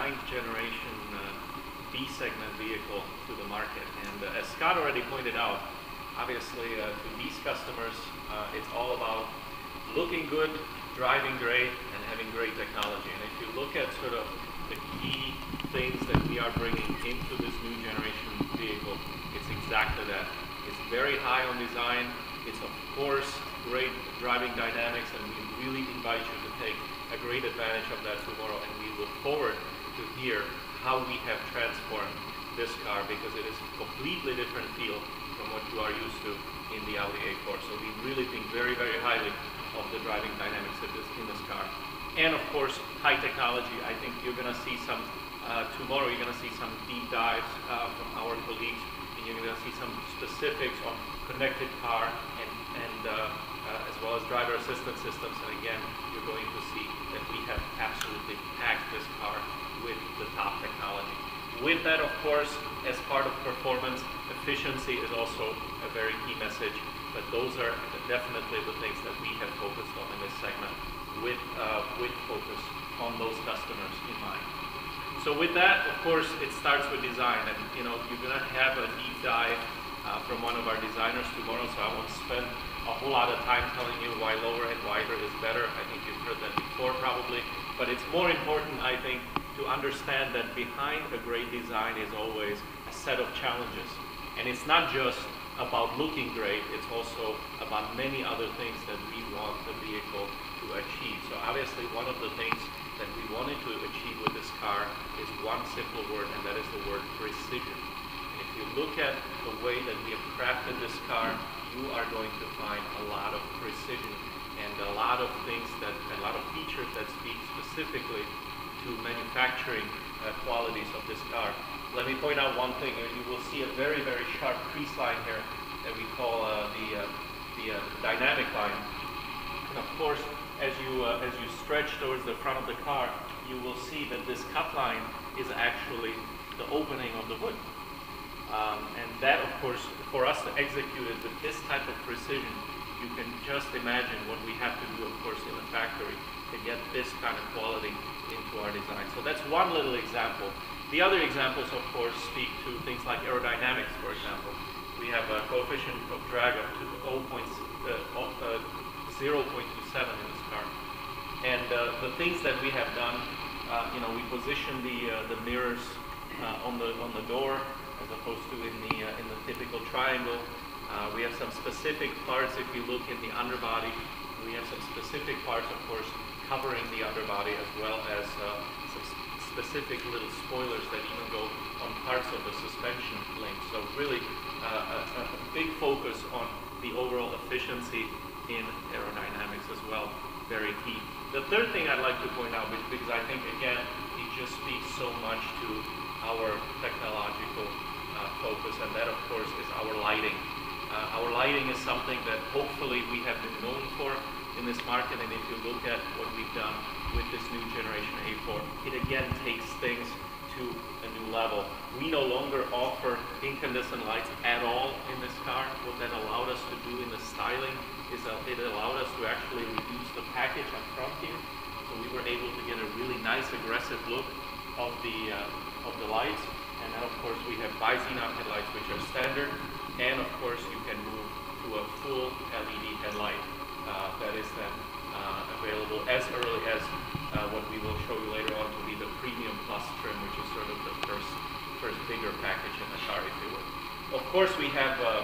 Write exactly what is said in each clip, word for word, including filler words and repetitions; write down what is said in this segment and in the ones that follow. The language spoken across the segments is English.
ninth generation uh, B-segment vehicle to the market. And uh, as Scott already pointed out, obviously uh, to these customers, uh, it's all about looking good, driving great, and having great technology. And if you look at sort of the key things that we are bringing into this new generation vehicle, it's exactly that. It's very high on design. It's of course great driving dynamics, and we really invite you to take a great advantage of that tomorrow. And we look forward to hear how we have transformed this car, because it is a completely different feel from what you are used to in the Audi A four. So we really think very, very highly of the driving dynamics of this, in this car. And of course, high technology. I think you're going to see some, uh, tomorrow you're going to see some deep dives uh, from our colleagues, and you're going to see some specifics on connected car and, and uh, uh, as well as driver assistance systems. And again, you're going to see that we have absolutely packed this car with the top technology. With that, of course, as part of performance, efficiency is also a very key message, but those are definitely the things that we have focused on in this segment, with, uh, with focus on those customers in mind. So with that, of course, it starts with design, and you know, you're going to have a deep dive uh, from one of our designers tomorrow, so I won't spend a whole lot of time telling you why lower and wider is better. I think you've heard that before probably, but it's more important, I think, to understand that behind a great design is always a set of challenges. And it's not just about looking great, it's also about many other things that we want the vehicle to achieve. So obviously one of the things that we wanted to achieve with this car is one simple word, and that is the word precision. And if you look at the way that we have crafted this car, you are going to find a lot of precision and a lot of things that, a lot of features that speak specifically to manufacturing uh, qualities of this car. Let me point out one thing. You will see a very, very sharp crease line here that we call uh, the, uh, the uh, dynamic line. And of course, as you, uh, as you stretch towards the front of the car, you will see that this cut line is actually the opening of the hood. Um, and that, of course, for us to execute it with this type of precision, you can just imagine what we have to do, of course, in the factory to get this kind of quality into our design. So that's one little example. The other examples, of course, speak to things like aerodynamics, for example. We have a coefficient of drag of zero point two seven in this car. And uh, the things that we have done, uh, you know, we position the, uh, the mirrors uh, on, the, on the door as opposed to in the, uh, in the typical triangle. Uh, we have some specific parts. If you look in the underbody, we have some specific parts, of course, covering the underbody, as well as uh, some specific little spoilers that even go on parts of the suspension link. So really uh, a, a big focus on the overall efficiency in aerodynamics as well, very key. The third thing I'd like to point out, because I think again it just speaks so much to our technological uh, focus, and that of course is our lighting. Uh, our lighting is something that hopefully we have been known for in this market, and if you look at what we've done with this new generation A four, it again takes things to a new level. We no longer offer incandescent lights at all in this car. What that allowed us to do in the styling is uh, it allowed us to actually reduce the package up front here. So we were able to get a really nice aggressive look of the, uh, of the lights. And then of course we have bi-xenon headlights, which are standard. And of course you can move to a full L E D headlight uh, that is then uh, available as early as uh, what we will show you later on to be the Premium Plus trim, which is sort of the first, first bigger package in the car, if you will. Of course we have uh,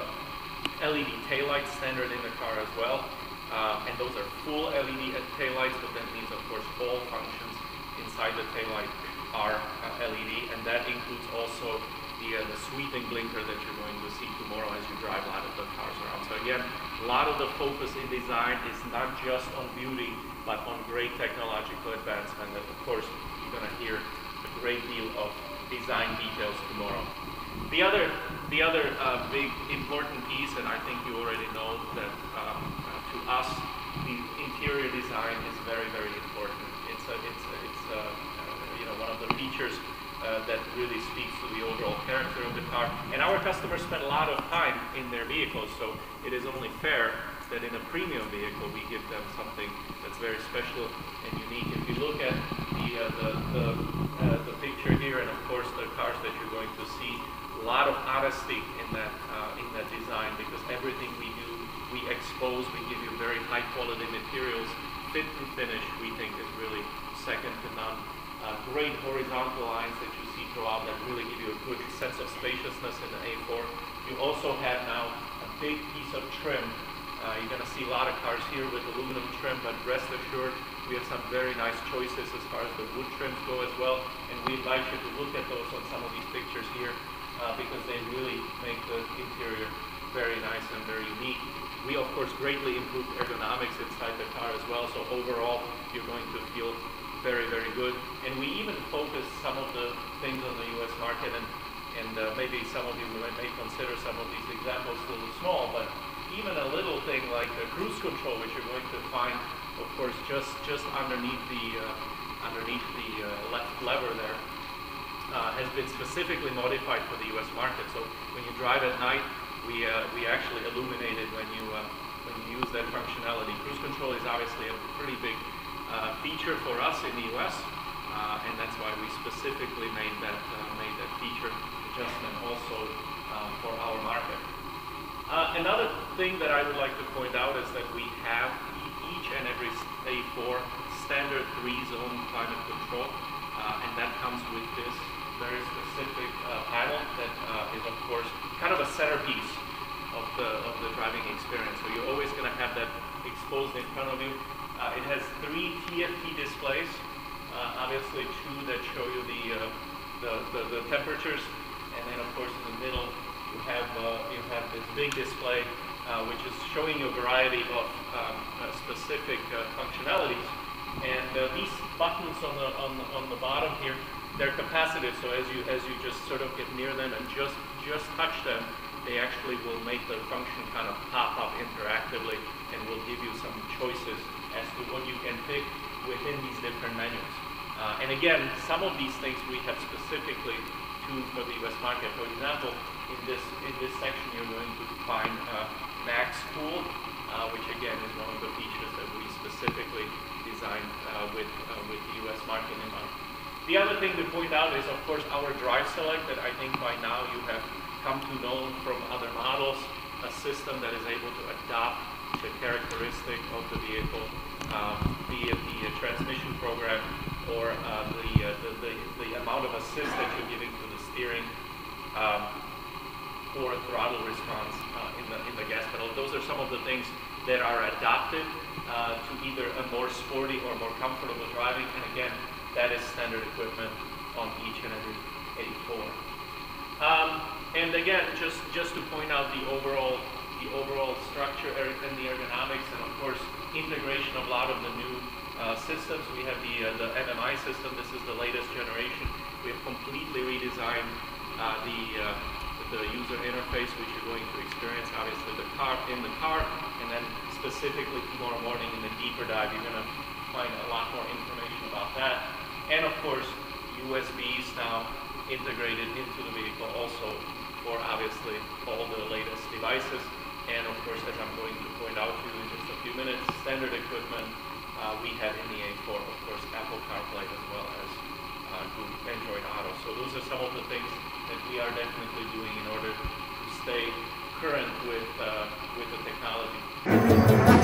L E D taillights standard in the car as well. Uh, and those are full L E D taillights, but that means of course all functions inside the taillight are uh, L E D, and that includes also the, uh, the sweeping blinker that you're going to see tomorrow as you drive a lot of the cars around. So again, a lot of the focus in design is not just on beauty, but on great technological advancement. And of course, you're going to hear a great deal of design details tomorrow. The other, the other uh, big important piece, and I think you already know that um, uh, to us, the interior design is very, very important. It's, a, it's, a, it's a, uh, you know, one of the features Uh, that really speaks to the overall character of the car. And our customers spend a lot of time in their vehicles, so it is only fair that in a premium vehicle we give them something that's very special and unique. If you look at the, uh, the, the, uh, the picture here, and of course the cars that you're going to see, a lot of honesty in that uh, in that design, because everything we do, we expose, we give you very high quality materials. Fit and finish, we think, is really second to none. Uh, great horizontal lines that you see throughout that really give you a good sense of spaciousness in the A four. You also have now a big piece of trim. Uh, you're going to see a lot of cars here with aluminum trim, but rest assured we have some very nice choices as far as the wood trims go as well, and we invite you to look at those on some of these pictures here uh, because they really make the interior very nice and very unique. We of course greatly improved ergonomics inside the car as well, so overall you're going to feel very, very good. And we even focus some of the things on the U S market, and, and uh, maybe some of you may, may consider some of these examples a little small, but even a little thing like the cruise control, which you're going to find, of course, just, just underneath the, uh, underneath the uh, left lever there, uh, has been specifically modified for the U S market. So when you drive at night, we, uh, we actually illuminate it when you, uh, when you use that functionality. Cruise control is obviously a pretty big Uh, feature for us in the U S, uh, and that's why we specifically made that uh, made that feature adjustment also uh, for our market. Uh, another thing that I would like to point out is that we have each and every A four standard three-zone climate control, uh, and that comes with this very specific uh, panel that uh, is, of course, kind of a centerpiece of the of the driving experience. So you're always going to have that exposed in front of you. Uh, it has three T F T displays, uh, obviously two that show you the, uh, the, the the temperatures, and then of course in the middle you have uh, you have this big display uh, which is showing you a variety of um, uh, specific uh, functionalities. And uh, these buttons on the on the, on the bottom here, they're capacitive, so as you as you just sort of get near them and just just touch them, they actually will make the function kind of pop up interactively and will give you some choices as to what you can pick within these different menus. Uh, and again, some of these things we have specifically tuned for the U S market. For example, in this in this section you're going to find uh, Max Cool, uh, which again is one of the features that we specifically designed uh, with uh, with the U S market in mind. The other thing to point out is, of course, our Drive Select that I think by now you have come to know from other models, a system that is able to adopt the characteristic of the vehicle, um, be it the uh, transmission program or uh, the, uh, the, the, the amount of assist that you're giving to the steering, um, or throttle response uh, in, the, in the gas pedal. Those are some of the things that are adapted uh, to either a more sporty or more comfortable driving, and again, that is standard equipment on each and every A four. Um, and again, just, just to point out the overall the overall structure and the ergonomics, and of course integration of a lot of the new uh, systems. We have the uh, the M M I system. This is the latest generation. We have completely redesigned uh, the uh, the user interface, which you're going to experience obviously the car in the car, and then specifically tomorrow morning in the deeper dive, you're going to find a lot more information about that. And of course, U S Bs now integrated into the vehicle also for obviously all the latest devices. And of course, as I'm going to point out to you in just a few minutes, standard equipment uh, we have in the A four, of course, Apple CarPlay as well as uh, Google Android Auto. So those are some of the things that we are definitely doing in order to stay current with, uh, with the technology.